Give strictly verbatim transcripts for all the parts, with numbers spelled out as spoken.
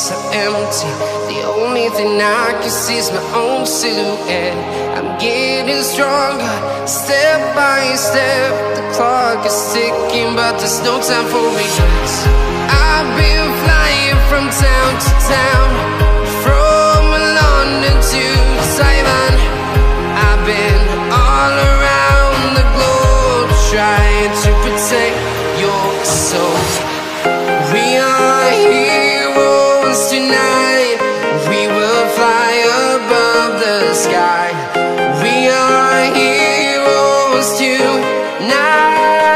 so empty. The only thing I can see is my own silhouette. I'm getting stronger, step by step. The clock is ticking, but there's no time for regrets. I've been flying from town to town, from London to Taiwan. I've been all around the globe, trying to protect your soul. We are heroes tonight. We will fly above the sky. We are heroes tonight.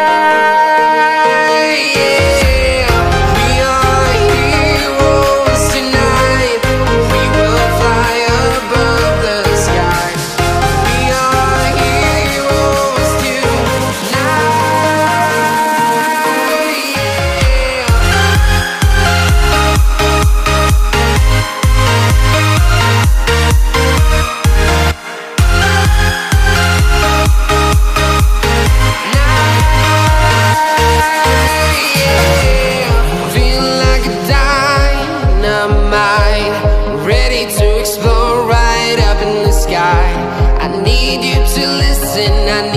Ready to explore right up in the sky. I need you to listen. I